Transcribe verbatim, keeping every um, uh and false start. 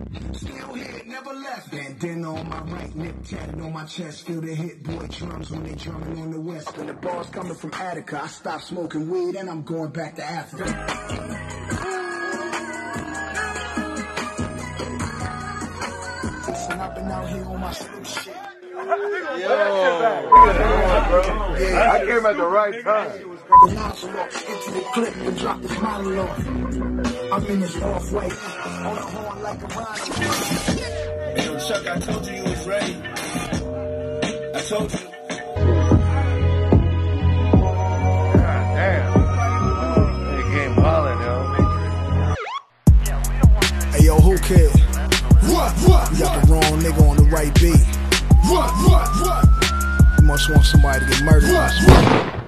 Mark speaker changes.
Speaker 1: Still here, never left. Bandana on my right, nip tatted on my chest. Feel the hit boy drums when they drumming on the west. When the bars coming from Attica, I stopped smoking weed and I'm going back to Africa. And I've been out here on my shit.
Speaker 2: Yo, yeah, I came at the right time.
Speaker 1: The nonchalant into the clip and drop this monologue. I'm in this off-white on a horn like a rhino.
Speaker 3: Hey, yo, Chuck, I told you you was ready. I told you.
Speaker 2: God damn. They came ballin', yo.
Speaker 1: Hey, yo, Whoo Kid.
Speaker 4: What, what,
Speaker 1: You got the wrong nigga on the right beat.
Speaker 4: what, what, what?
Speaker 1: You must want somebody to get murdered.
Speaker 4: What, what?